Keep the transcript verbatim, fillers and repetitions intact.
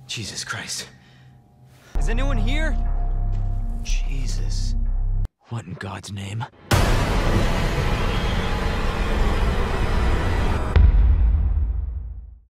Jesus Christ. Is anyone here? Jesus. What in God's name?